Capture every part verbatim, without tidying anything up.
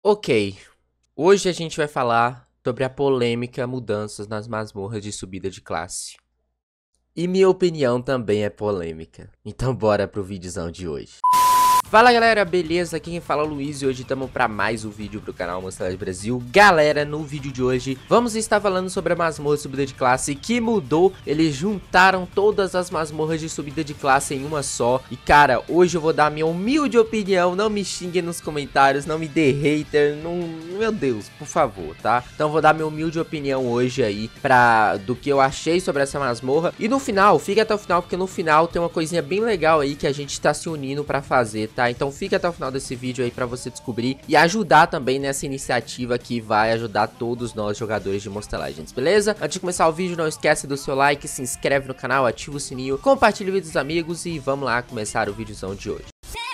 Ok, hoje a gente vai falar sobre a polêmica mudanças nas masmorras de subida de classe. E minha opinião também é polêmica, então bora pro videozão de hoje. Fala galera, beleza? Aqui quem fala é o Luiz e hoje estamos para mais um vídeo pro canal Monster Brasil. Galera, no vídeo de hoje vamos estar falando sobre a masmorra de subida de classe que mudou. Eles juntaram todas as masmorras de subida de classe em uma só. E cara, hoje eu vou dar minha humilde opinião. Não me xinguem nos comentários, não me dê hater, não... meu Deus, por favor, tá? Então eu vou dar minha humilde opinião hoje aí pra... do que eu achei sobre essa masmorra. E no final, fica até o final, porque no final tem uma coisinha bem legal aí que a gente tá se unindo pra fazer, tá? Então fica até o final desse vídeo aí pra você descobrir e ajudar também nessa iniciativa que vai ajudar todos nós jogadores de Monster Legends, beleza? Antes de começar o vídeo, não esquece do seu like, se inscreve no canal, ativa o sininho, compartilha o vídeo com os amigos e vamos lá começar o videozão de hoje.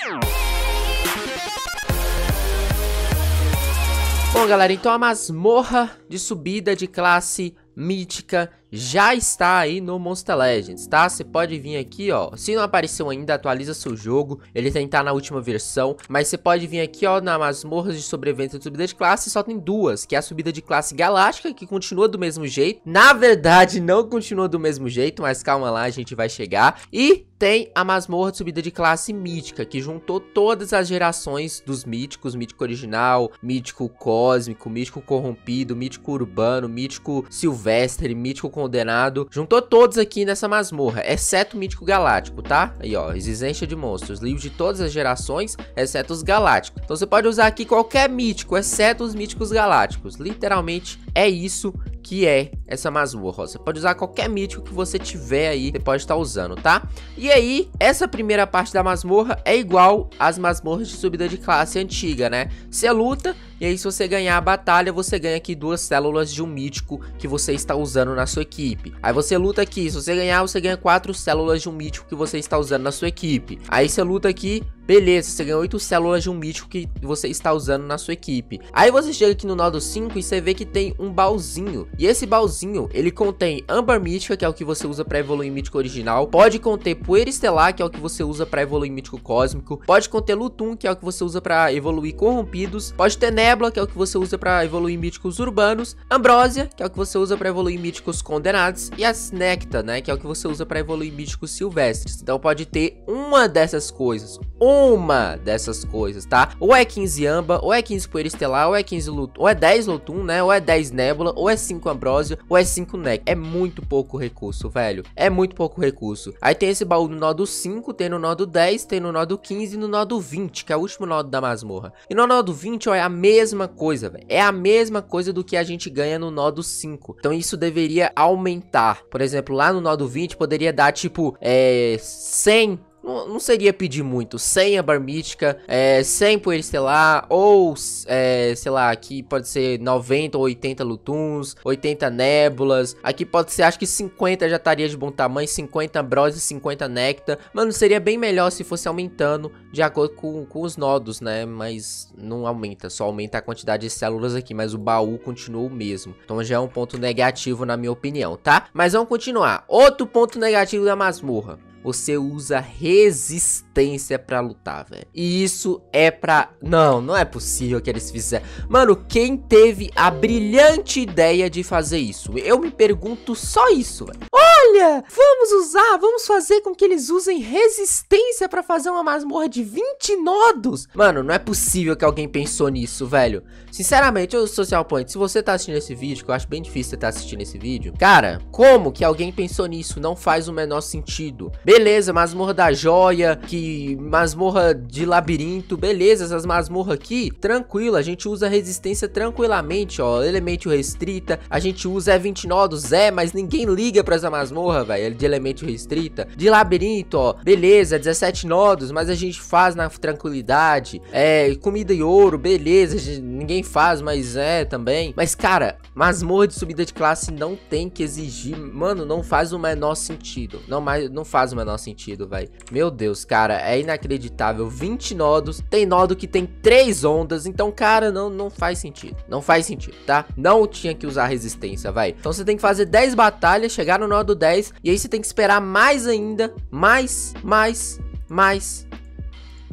Bom galera, então a masmorra de subida de classe mítica já está aí no Monster Legends, tá? Você pode vir aqui, ó, se não apareceu ainda, atualiza seu jogo, ele tem que estar na última versão, mas você pode vir aqui, ó, na masmorra de sobrevivência de subida de classe, só tem duas, que é a subida de classe galáctica, que continua do mesmo jeito, na verdade não continua do mesmo jeito, mas calma lá, a gente vai chegar, e tem a masmorra de subida de classe mítica, que juntou todas as gerações dos míticos, mítico original, mítico cósmico, mítico corrompido, mítico urbano, mítico silvestre, mítico condenado, juntou todos aqui nessa masmorra, exceto o mítico galáctico, tá? Aí ó, existência de monstros, livros de todas as gerações, exceto os galácticos. Então você pode usar aqui qualquer mítico, exceto os míticos galácticos. Literalmente é isso que é essa masmorra. Você pode usar qualquer mítico que você tiver aí, você pode estar usando, tá? E aí, essa primeira parte da masmorra é igual às masmorras de subida de classe antiga, né? Você luta, e aí se você ganhar a batalha, você ganha aqui duas células de um mítico que você está usando na sua equipe. Aí você luta aqui, se você ganhar, você ganha quatro células de um mítico que você está usando na sua equipe. Aí você luta aqui, beleza, você ganha oito células de um mítico que você está usando na sua equipe. Aí você chega aqui no nodo cinco e você vê que tem um baúzinho. E esse baúzinho, ele contém âmbar mítica, que é o que você usa para evoluir mítico original. Pode conter poeira estelar, que é o que você usa para evoluir mítico cósmico. Pode conter lutum, que é o que você usa para evoluir corrompidos. Pode ter nébula, que é o que você usa para evoluir míticos urbanos. Ambrósia, que é o que você usa para evoluir míticos condenados. E as néctar, né, que é o que você usa para evoluir míticos silvestres. Então pode ter uma dessas coisas. Uma dessas coisas, tá? Ou é quinze amba, ou é quinze poeira estelar, ou é quinze lutum, ou é dez lutum, né? Ou é dez nébula, ou é cinco ambrósia, ou é cinco néctar. É muito pouco recurso, velho. É muito pouco recurso. Aí tem esse baú no nodo cinco, tem no nodo dez, tem no nodo quinze e no nodo vinte, que é o último nodo da masmorra. E no nodo vinte, ó, é a mesma coisa, velho. É a mesma coisa do que a gente ganha no nodo cinco. Então isso deveria aumentar. Por exemplo, lá no nodo vinte poderia dar tipo, é, cem... Não, não seria pedir muito, cem âmbar mítica, é, cem poeira estelar, ou, é, sei lá, aqui pode ser noventa ou oitenta lutuns, oitenta nébulas, aqui pode ser, acho que cinquenta já estaria de bom tamanho, cinquenta ambrósia e cinquenta néctar. Mano, seria bem melhor se fosse aumentando de acordo com, com os nodos, né, mas não aumenta, só aumenta a quantidade de células aqui, mas o baú continua o mesmo. Então já é um ponto negativo na minha opinião, tá? Mas vamos continuar. Outro ponto negativo da masmorra. Você usa resistência pra lutar, velho. E isso é pra... Não, não é possível que eles fizeram. Mano, quem teve a brilhante ideia de fazer isso? Eu me pergunto só isso, velho. Olha, vamos usar, vamos fazer com que eles usem resistência pra fazer uma masmorra de vinte nodos. Mano, não é possível que alguém pensou nisso, velho. Sinceramente, ô Social Point, se você tá assistindo esse vídeo, que eu acho bem difícil você tá assistindo esse vídeo, cara, como que alguém pensou nisso? Não faz o menor sentido. Beleza, masmorra da joia, que masmorra de labirinto, beleza, essas masmorras aqui, tranquilo, a gente usa resistência tranquilamente, ó, elemento restrita, a gente usa é vinte nodos, é, mas ninguém liga pra essa masmorra, velho, de elemento restrita. De labirinto, ó, beleza, dezessete nodos, mas a gente faz na tranquilidade, é, comida e ouro, beleza, gente, ninguém faz, mas é também. Mas, cara, masmorra de subida de classe não tem que exigir, mano, não faz o menor sentido, não, mais, não faz o menor menor sentido, velho. Meu Deus, cara, é inacreditável. vinte nodos, tem nodo que tem três ondas, então, cara, não, não faz sentido. Não faz sentido, tá? Não tinha que usar resistência, vai. Então você tem que fazer dez batalhas, chegar no nodo dez, e aí você tem que esperar mais ainda, mais, mais, mais,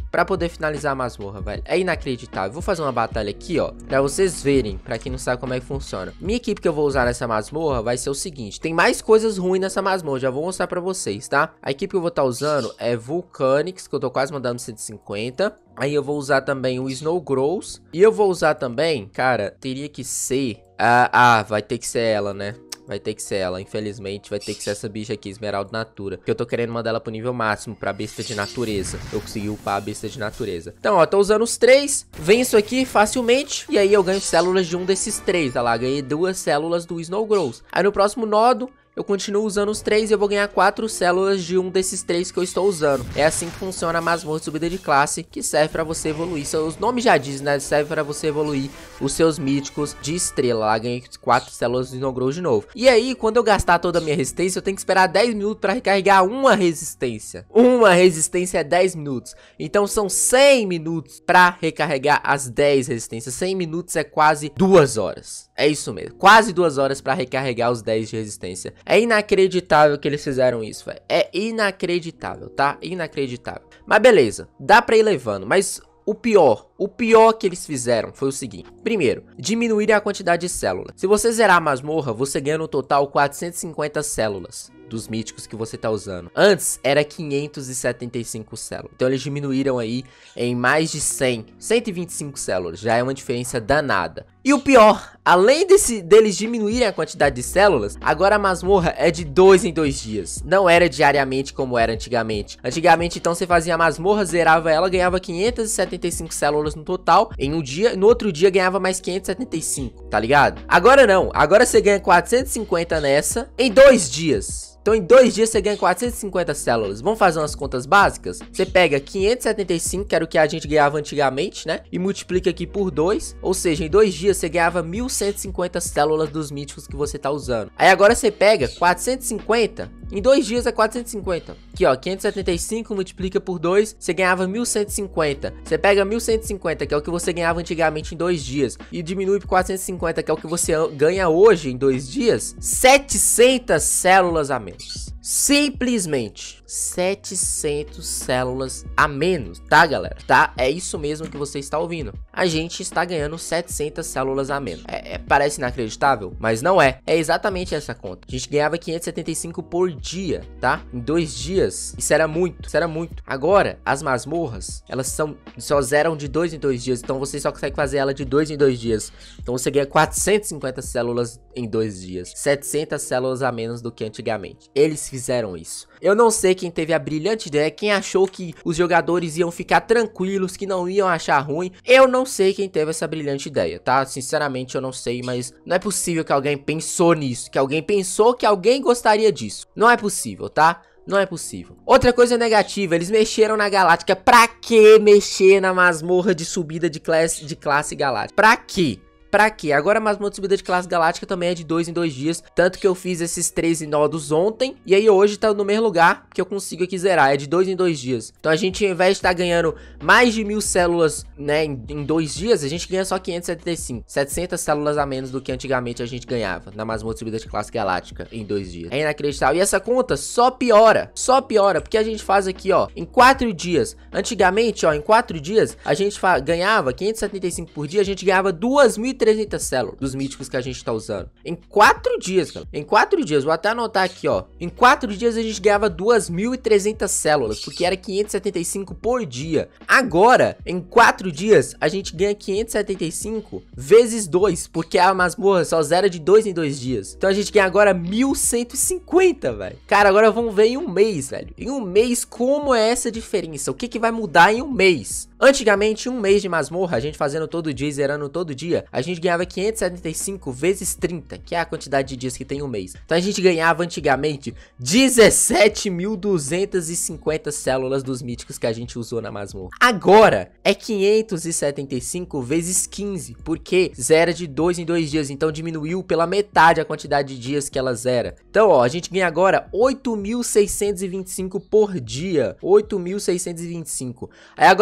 pra poder finalizar a masmorra, velho. É inacreditável. Vou fazer uma batalha aqui, ó, pra vocês verem, pra quem não sabe como é que funciona. Minha equipe que eu vou usar nessa masmorra vai ser o seguinte. Tem mais coisas ruins nessa masmorra, já vou mostrar pra vocês, tá? A equipe que eu vou estar usando é Vulcanix, que eu tô quase mandando cento e cinquenta. Aí eu vou usar também o Snow Grows. E eu vou usar também, cara, teria que ser... Ah, ah, vai ter que ser ela, né? Vai ter que ser ela, infelizmente, vai ter que ser essa bicha aqui, Esmeralda Natura. Porque eu tô querendo mandar ela pro nível máximo, pra besta de natureza. Eu consegui upar a besta de natureza. Então, ó, tô usando os três, venço aqui facilmente. E aí eu ganho células de um desses três, tá lá? Ganhei duas células do Snow Grows. Aí no próximo nodo... eu continuo usando os três e eu vou ganhar quatro células de um desses três que eu estou usando. É assim que funciona a masmorra de subida de classe, que serve para você evoluir. Os nomes já dizem, né? Serve para você evoluir os seus míticos de estrela. Lá ganhei quatro células de Snow Grow de novo. E aí, quando eu gastar toda a minha resistência, eu tenho que esperar dez minutos para recarregar uma resistência. Uma resistência é dez minutos. Então são cem minutos para recarregar as dez resistências. cem minutos é quase duas horas. É isso mesmo. Quase duas horas para recarregar os dez de resistência. É inacreditável que eles fizeram isso, velho. É inacreditável, tá? Inacreditável. Mas beleza, dá pra ir levando. Mas o pior, o pior que eles fizeram foi o seguinte. Primeiro, diminuírem a quantidade de células. Se você zerar a masmorra, você ganha no total quatrocentas e cinquenta células dos míticos que você tá usando. Antes era quinhentas e setenta e cinco células. Então eles diminuíram aí em mais de cem, cento e vinte e cinco células. Já é uma diferença danada. E o pior, além desse, deles diminuírem a quantidade de células, agora a masmorra é de dois em dois dias. Não era diariamente como era antigamente. Antigamente, então, você fazia a masmorra, zerava ela, ganhava quinhentas e setenta e cinco células no total em um dia. No outro dia ganhava mais quinhentas e setenta e cinco, tá ligado? Agora não. Agora você ganha quatrocentas e cinquenta nessa em dois dias. Então em dois dias você ganha quatrocentas e cinquenta células. Vamos fazer umas contas básicas? Você pega quinhentas e setenta e cinco, que era o que a gente ganhava antigamente, né? E multiplica aqui por dois. Ou seja, em dois dias você ganhava mil cento e cinquenta células dos míticos que você tá usando. Aí agora você pega quatrocentas e cinquenta. Em dois dias é quatrocentos e cinquenta. Aqui, ó, quinhentas e setenta e cinco multiplica por dois, você ganhava mil cento e cinquenta. Você pega mil cento e cinquenta, que é o que você ganhava antigamente em dois dias, e diminui por quatrocentos e cinquenta, que é o que você ganha hoje em dois dias, setecentas células a menos. Simplesmente setecentas células a menos, tá, galera? Tá? É isso mesmo que você está ouvindo. A gente está ganhando setecentas células a menos. É, é, parece inacreditável, mas não é. É exatamente essa conta. A gente ganhava quinhentas e setenta e cinco por dia, tá? Em dois dias. Isso era muito, isso era muito. Agora, as masmorras, elas são, só zeram de dois em dois dias. Então você só consegue fazer ela de dois em dois dias. Então você ganha quatrocentas e cinquenta células em dois dias. setecentas células a menos do que antigamente. Eles fizeram isso. Eu não sei quem teve a brilhante ideia, quem achou que os jogadores iam ficar tranquilos, que não iam achar ruim. Eu não sei quem teve essa brilhante ideia, tá? Sinceramente eu não sei, mas não é possível que alguém pensou nisso, que alguém pensou que alguém gostaria disso. Não é possível, tá? Não é possível. Outra coisa negativa, eles mexeram na Galáctica. Pra que mexer na masmorra de subida de classe, de classe galáctica? Pra quê? Pra quê? Agora a masmorra de subida de classe galáctica também é de dois em dois dias. Tanto que eu fiz esses treze nodos ontem. E aí hoje tá no mesmo lugar que eu consigo aqui zerar. É de dois em dois dias. Então a gente, ao invés de estar ganhando mais de mil células, né, em, em dois dias, a gente ganha só quinhentas e setenta e cinco. setecentas células a menos do que antigamente a gente ganhava na masmorra de subida de classe galáctica em dois dias. É inacreditável. E essa conta só piora. Só piora. Porque a gente faz aqui, ó, em quatro dias. Antigamente, ó, em quatro dias, a gente ganhava quinhentas e setenta e cinco por dia. A gente ganhava duas mil e trezentas células dos míticos que a gente tá usando. Em quatro dias, cara. Em quatro dias. Vou até anotar aqui, ó. Em quatro dias a gente ganhava duas mil e trezentas células, porque era quinhentas e setenta e cinco por dia. Agora, em quatro dias, a gente ganha quinhentas e setenta e cinco vezes dois, porque a masmorra só zera de dois em dois dias. Então a gente ganha agora mil cento e cinquenta, velho. Cara, agora vamos ver em um mês, velho. Em um mês, como é essa diferença? O que que vai mudar em um mês? Antigamente, um mês de masmorra, a gente fazendo todo dia e zerando todo dia, a gente ganhava quinhentas e setenta e cinco vezes trinta, que é a quantidade de dias que tem um mês. Então a gente ganhava antigamente dezessete mil duzentas e cinquenta células dos míticos que a gente usou na masmorra. Agora é quinhentas e setenta e cinco vezes quinze, porque zera de dois em dois dias, então diminuiu pela metade a quantidade de dias que ela zera. Então, ó, a gente ganha agora oito mil seiscentos e vinte e cinco por dia. oito mil seiscentos e vinte e cinco. Aí agora a gente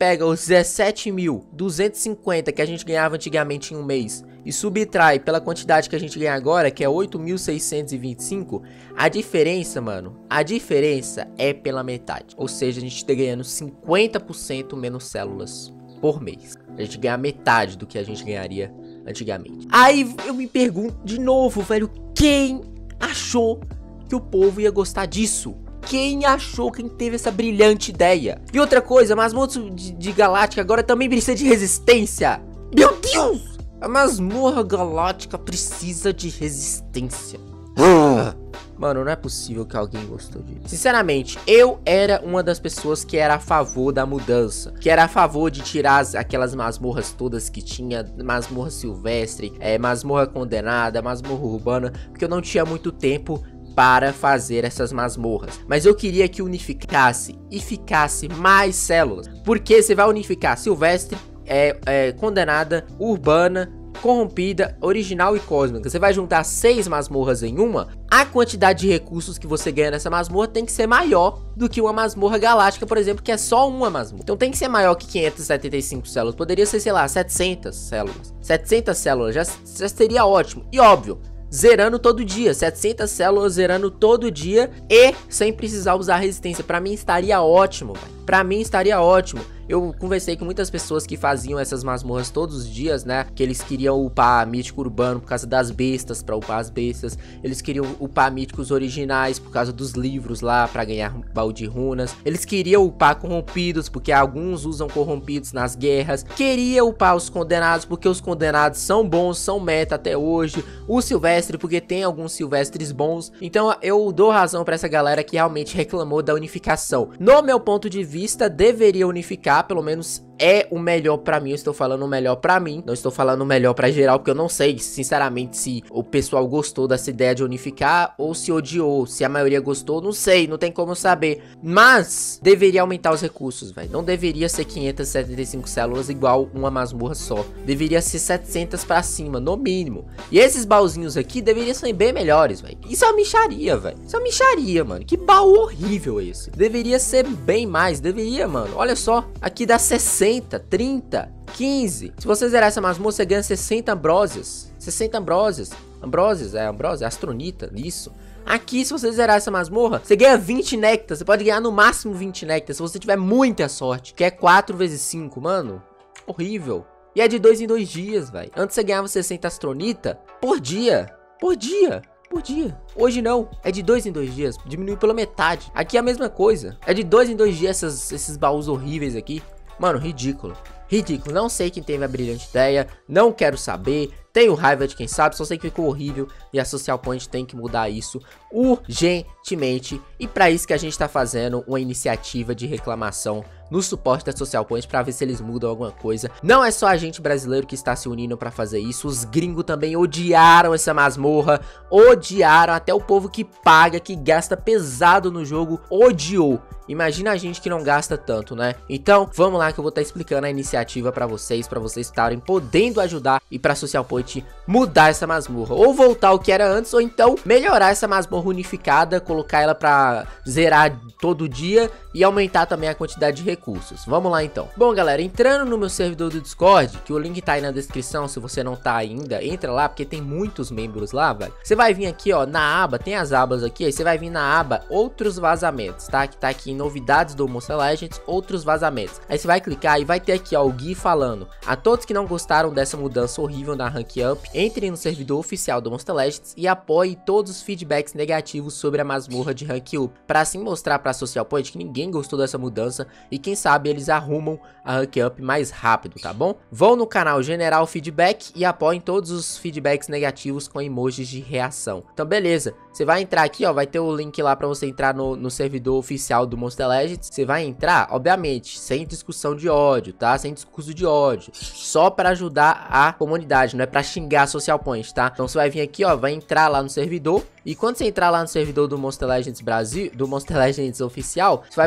pega os dezessete mil duzentos e cinquenta que a gente ganhava antigamente em um mês e subtrai pela quantidade que a gente ganha agora, que é oito mil seiscentos e vinte e cinco, a diferença, mano, a diferença é pela metade. Ou seja, a gente tá ganhando cinquenta por cento menos células por mês. A gente ganha metade do que a gente ganharia antigamente. Aí eu me pergunto de novo, velho, quem achou que o povo ia gostar disso? Quem achou, quem teve essa brilhante ideia? E outra coisa, masmorra de, de Galáctica agora também precisa de resistência. Meu Deus! A masmorra galáctica precisa de resistência. Ah, mano, não é possível que alguém gostou disso. Sinceramente, eu era uma das pessoas que era a favor da mudança. Que era a favor de tirar as, aquelas masmorras todas que tinha. Masmorra silvestre, é, masmorra condenada, masmorra urbana. Porque eu não tinha muito tempo para fazer essas masmorras. Mas eu queria que unificasse e ficasse mais células. Porque você vai unificar silvestre, É, é, condenada, urbana, corrompida, original e cósmica. Você vai juntar seis masmorras em uma. A quantidade de recursos que você ganha nessa masmorra tem que ser maior do que uma masmorra galáctica, por exemplo, que é só uma masmorra. Então tem que ser maior que quinhentas e setenta e cinco células. Poderia ser, sei lá, setecentas células. setecentas células já, já seria ótimo. E óbvio, zerando todo dia, setecentas células zerando todo dia e sem precisar usar resistência. Pra mim estaria ótimo, velho. Pra mim estaria ótimo. Eu conversei com muitas pessoas que faziam essas masmorras todos os dias, né? Que eles queriam upar mítico urbano por causa das bestas, pra upar as bestas. Eles queriam upar míticos originais por causa dos livros lá, pra ganhar baú de runas. Eles queriam upar corrompidos, porque alguns usam corrompidos nas guerras. Queria upar os condenados, porque os condenados são bons, são meta até hoje. O silvestre, porque tem alguns silvestres bons. Então eu dou razão pra essa galera que realmente reclamou da unificação. No meu ponto de vista, deveria unificar. Pelo menos é o melhor pra mim. Eu estou falando o melhor pra mim, não estou falando o melhor pra geral, porque eu não sei, sinceramente, se o pessoal gostou dessa ideia de unificar ou se odiou. Se a maioria gostou, não sei, não tem como saber. Mas deveria aumentar os recursos, velho. Não deveria ser quinhentas e setenta e cinco células igual uma masmorra só. Deveria ser setecentas pra cima, no mínimo. E esses baúzinhos aqui deveriam ser bem melhores, velho. Isso é uma micharia, velho. Isso é uma micharia, mano. Que baú horrível esse. Deveria ser bem mais, deveria, mano. Olha só, aqui dá sessenta, trinta, quinze. Se você zerar essa masmorra, você ganha sessenta ambrósias. sessenta ambrósias. Ambrósias, é ambrósia, astronita, isso. Aqui, se você zerar essa masmorra, você ganha vinte néctar. Você pode ganhar no máximo vinte néctar, se você tiver muita sorte. Que é quatro vezes cinco, mano. Horrível. E é de dois em dois dias, velho. Antes você ganhava sessenta astronita por dia. Por dia. Por dia. Hoje não, é de dois em dois dias, diminuiu pela metade. Aqui é a mesma coisa, é de dois em dois dias essas, esses baús horríveis aqui. Mano, ridículo, ridículo, não sei quem teve a brilhante ideia, não quero saber, tenho raiva de quem sabe, só sei que ficou horrível e a Social Point tem que mudar isso urgentemente. E pra isso que a gente tá fazendo uma iniciativa de reclamação no suporte da Social Point pra ver se eles mudam alguma coisa. Não é só a gente brasileiro que está se unindo pra fazer isso, os gringos também odiaram essa masmorra, odiaram, até o povo que paga, que gasta pesado no jogo, odiou. Imagina a gente que não gasta tanto, né? Então, vamos lá que eu vou estar explicando a iniciativa pra vocês, pra vocês estarem podendo ajudar e pra Social Point mudar essa masmorra. Ou voltar ao que era antes, ou então melhorar essa masmorra unificada, colocar ela pra zerar todo dia e aumentar também a quantidade de recursos. Vamos lá então. Bom, galera, entrando no meu servidor do Discord, que o link tá aí na descrição, se você não tá ainda, entra lá, porque tem muitos membros lá, velho. Você vai vir aqui, ó, na aba, tem as abas aqui, aí você vai vir na aba Outros Vazamentos, tá? Que tá aqui em Novidades do Monster Legends, Outros Vazamentos. Aí você vai clicar e vai ter aqui, ó, o Gui falando: a todos que não gostaram dessa mudança horrível na Rank Up, entrem no servidor oficial do Monster Legends e apoie todos os feedbacks negativos sobre a masmorra de Rank Up, pra assim mostrar pra Social Point que ninguém gostou dessa mudança e quem sabe eles arrumam a Rank Up mais rápido, tá bom? Vão no canal General Feedback e apoiem todos os feedbacks negativos com emojis de reação. Então beleza, você vai entrar aqui, ó, vai ter o link lá pra você entrar no, no servidor oficial do Monster Legends. Você vai entrar, obviamente, sem discussão de ódio, tá? Sem discurso de ódio, só pra ajudar a comunidade, não é pra xingar a Social Point, tá? Então você vai vir aqui, ó, vai entrar lá no servidor. E quando você entrar lá no servidor do Monster Legends Brasil, do Monster Legends oficial, você vai pro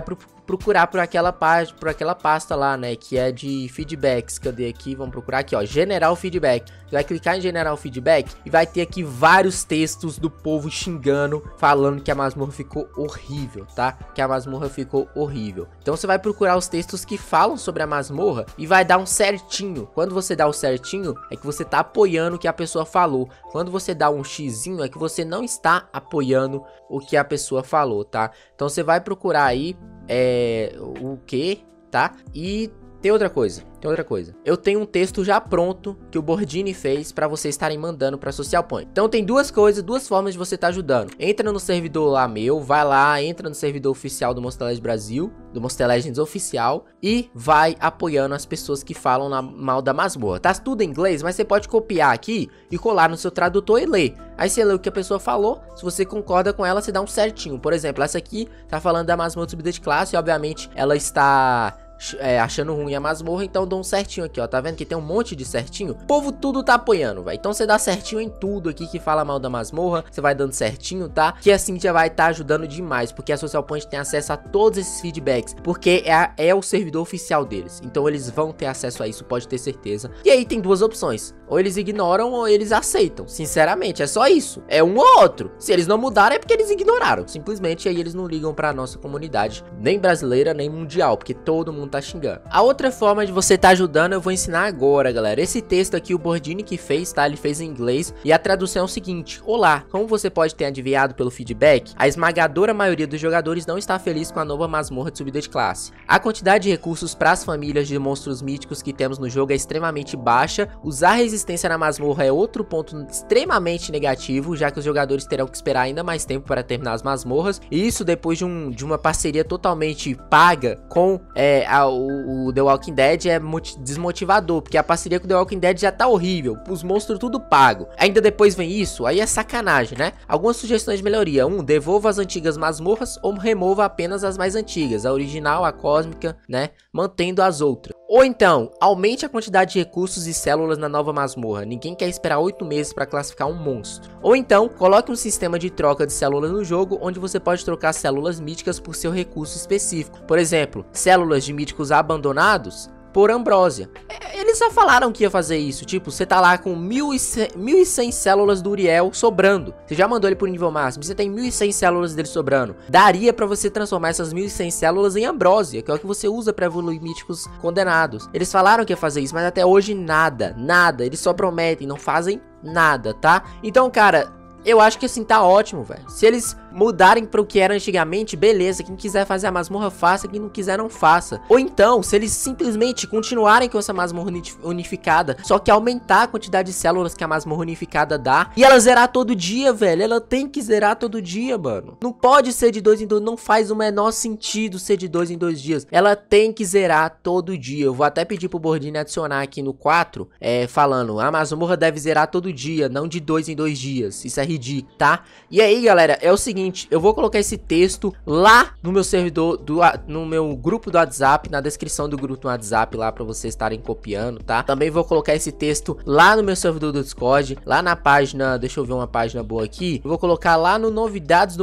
procurar por aquela página, por aquela pasta lá, né, que é de feedbacks. Cadê aqui? Vamos procurar aqui, ó, General Feedback. Você vai clicar em General Feedback e vai ter aqui vários textos do povo xingando, falando que a masmorra ficou horrível, tá? Que a masmorra ficou horrível. Então você vai procurar os textos que falam sobre a masmorra e vai dar um certinho. Quando você dá o certinho, é que você tá apoiando o que a pessoa falou. Quando você dá um xizinho, é que você não está apoiando o que a pessoa falou, tá? Então você vai procurar aí é, o que, tá? E tem outra coisa, tem outra coisa. Eu tenho um texto já pronto que o Bordini fez pra vocês estarem mandando pra Social Point. Então tem duas coisas, duas formas de você estar ajudando. Entra no servidor lá meu, vai lá, entra no servidor oficial do Monster Legends Brasil, do Monster Legends oficial, e vai apoiando as pessoas que falam na, mal da masmorra. Tá tudo em inglês, mas você pode copiar aqui e colar no seu tradutor e ler. Aí você lê o que a pessoa falou, se você concorda com ela, você dá um certinho. Por exemplo, essa aqui tá falando da masmorra de subida de classe, e obviamente ela está... É, achando ruim a masmorra, então dou um certinho aqui, ó. Tá vendo que tem um monte de certinho? O povo tudo tá apoiando, velho. Então você dá certinho em tudo aqui que fala mal da masmorra. Você vai dando certinho, tá? Que assim já vai estar tá ajudando demais, porque a Social Point tem acesso a todos esses feedbacks, porque é, a, é o servidor oficial deles. Então eles vão ter acesso a isso, pode ter certeza. E aí tem duas opções: ou eles ignoram ou eles aceitam. Sinceramente, é só isso. É um ou outro. Se eles não mudaram é porque eles ignoraram. Simplesmente aí eles não ligam pra nossa comunidade, nem brasileira, nem mundial, porque todo mundo tá xingando. A outra forma de você tá ajudando eu vou ensinar agora, galera. Esse texto aqui o Bordini que fez, tá? Ele fez em inglês e a tradução é o seguinte: olá, como você pode ter adivinhado pelo feedback, a esmagadora maioria dos jogadores não está feliz com a nova masmorra de subida de classe. A quantidade de recursos para as famílias de monstros míticos que temos no jogo é extremamente baixa. Usar resistência na masmorra é outro ponto extremamente negativo, já que os jogadores terão que esperar ainda mais tempo para terminar as masmorras, e isso depois de, um, de uma parceria totalmente paga com é, a, o O The Walking Dead é desmotivador, porque a parceria com o The Walking Dead já tá horrível, os monstros tudo pago. Ainda depois vem isso, aí é sacanagem, né? Algumas sugestões de melhoria: um, devolva as antigas masmorras ou remova apenas as mais antigas, a original, a cósmica, né? Mantendo as outras. Ou então, aumente a quantidade de recursos e células na nova masmorra. Ninguém quer esperar oito meses para classificar um monstro. Ou então, coloque um sistema de troca de células no jogo, onde você pode trocar células míticas por seu recurso específico. Por exemplo, células de míticos abandonados por ambrósia. Eles já falaram que ia fazer isso. Tipo, você tá lá com mil e cem células do Uriel sobrando. Você já mandou ele pro nível máximo, você tem mil e cem células dele sobrando. Daria pra você transformar essas mil e cem células em ambrósia, que é o que você usa pra evoluir míticos condenados. Eles falaram que ia fazer isso, mas até hoje nada, nada. Eles só prometem, não fazem nada, tá? Então, cara, eu acho que assim tá ótimo, velho. Se eles mudarem para o que era antigamente, beleza. Quem quiser fazer a masmorra, faça. Quem não quiser, não faça. Ou então, se eles simplesmente continuarem com essa masmorra unificada, só que aumentar a quantidade de células que a masmorra unificada dá, e ela zerar todo dia, velho. Ela tem que zerar todo dia, mano. Não pode ser de dois em dois. Não faz o menor sentido ser de dois em dois dias. Ela tem que zerar todo dia. Eu vou até pedir pro Bordini adicionar aqui no quatro, é, falando: a masmorra deve zerar todo dia, não de dois em dois dias. Isso é ridículo, tá? E aí, galera, é o seguinte: eu vou colocar esse texto lá no meu servidor, do, no meu grupo do WhatsApp, na descrição do grupo do WhatsApp lá pra vocês estarem copiando, tá? Também vou colocar esse texto lá no meu servidor do Discord, lá na página, deixa eu ver uma página boa aqui, eu vou colocar lá no novidades do,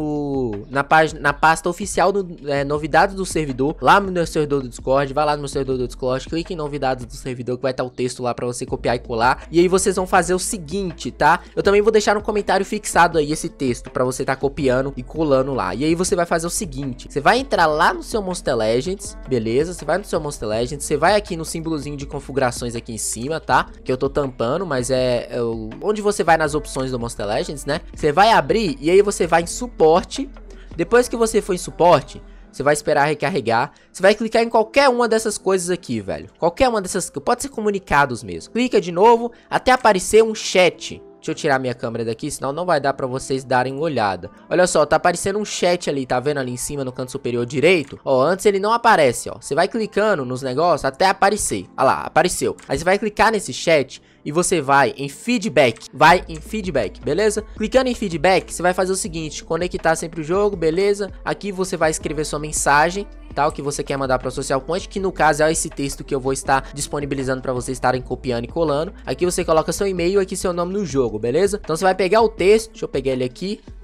do na página, na pasta oficial do é, novidades do servidor, lá no meu servidor do Discord. Vai lá no meu servidor do Discord, clique em novidades do servidor que vai estar o texto lá pra você copiar e colar, e aí vocês vão fazer o seguinte, tá? Eu também vou deixar no comentário fixado aí esse texto pra você estar copiando e colando lá. E aí você vai fazer o seguinte: você vai entrar lá no seu Monster Legends, beleza? Você vai no seu Monster Legends, você vai aqui no símbolozinho de configurações aqui em cima, tá? Que eu tô tampando, mas é, é o, onde você vai nas opções do Monster Legends, né? Você vai abrir e aí você vai em suporte. Depois que você for em suporte, você vai esperar recarregar. Você vai clicar em qualquer uma dessas coisas aqui, velho. Qualquer uma dessas, pode ser comunicados mesmo. Clica de novo até aparecer um chat. Deixa eu tirar minha câmera daqui, senão não vai dar pra vocês darem uma olhada. Olha só, tá aparecendo um chat ali, tá vendo ali em cima no canto superior direito? Ó, antes ele não aparece, ó. Você vai clicando nos negócios até aparecer. Olha lá, apareceu. Aí você vai clicar nesse chat e você vai em feedback. Vai em feedback, beleza? Clicando em feedback, você vai fazer o seguinte: conectar sempre o jogo, beleza? Aqui você vai escrever sua mensagem, tá? O que você quer mandar para Social Point, que no caso é esse texto que eu vou estar disponibilizando para vocês estarem copiando e colando. Aqui você coloca seu e-mail, aqui seu nome no jogo, beleza? Então você vai pegar o texto, deixa eu pegar ele aqui,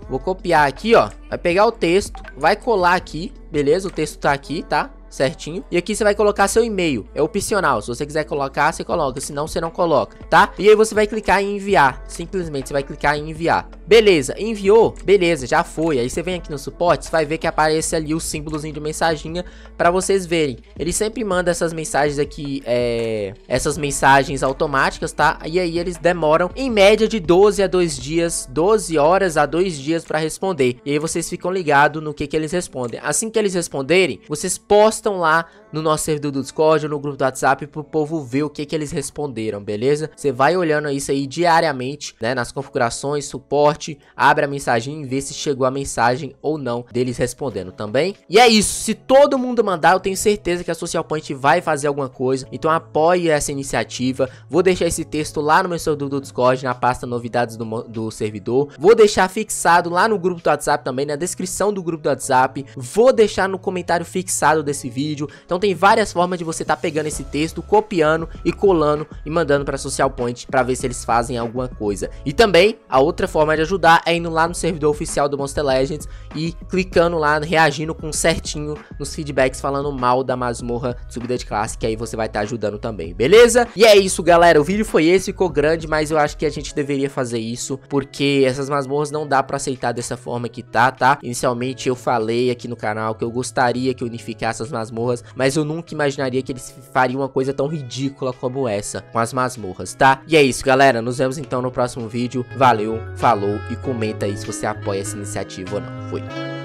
Vou copiar aqui, ó. Vai pegar o texto, vai colar aqui, beleza? O texto tá aqui, tá? Certinho. E aqui você vai colocar seu e-mail. É opcional. Se você quiser colocar, você coloca. Se não, você não coloca, tá? E aí você vai clicar em enviar. Simplesmente você vai clicar em enviar. Beleza, enviou? Beleza, já foi. Aí você vem aqui no suporte, você vai ver que aparece ali o símbolozinho de mensaginha pra vocês verem. Ele sempre manda essas mensagens aqui, é... essas mensagens automáticas, tá? E aí eles demoram em média de doze a dois dias, doze horas a dois dias pra responder. E aí vocês ficam ligados no que que eles respondem. Assim que eles responderem, vocês postam lá no nosso servidor do Discord ou no grupo do WhatsApp pro povo ver o que que eles responderam, beleza? Você vai olhando isso aí diariamente, né? Nas configurações, suporte, abre a mensagem e vê se chegou a mensagem ou não deles respondendo também. E é isso, se todo mundo mandar, eu tenho certeza que a Social Point vai fazer alguma coisa, então apoie essa iniciativa. Vou deixar esse texto lá no meu servidor do Discord, na pasta novidades do, do servidor. Vou deixar fixado lá no grupo do WhatsApp também, na descrição do grupo do WhatsApp. Vou deixar no comentário fixado desse vídeo. Então tem várias formas de você tá pegando esse texto, copiando e colando e mandando pra Social Point pra ver se eles fazem alguma coisa. E também, a outra forma de ajudar é indo lá no servidor oficial do Monster Legends e clicando lá, reagindo com certinho nos feedbacks, falando mal da masmorra de subida de classe, que aí você vai estar tá ajudando também, beleza? E é isso, galera, o vídeo foi esse, ficou grande, mas eu acho que a gente deveria fazer isso, porque essas masmorras não dá pra aceitar dessa forma que tá, tá? Inicialmente eu falei aqui no canal que eu gostaria que unificasse as masmorras, mas eu nunca imaginaria que eles fariam uma coisa tão ridícula como essa com as masmorras, tá? E é isso, galera, nos vemos então no próximo vídeo. Valeu, falou e comenta aí se você apoia essa iniciativa ou não. Fui.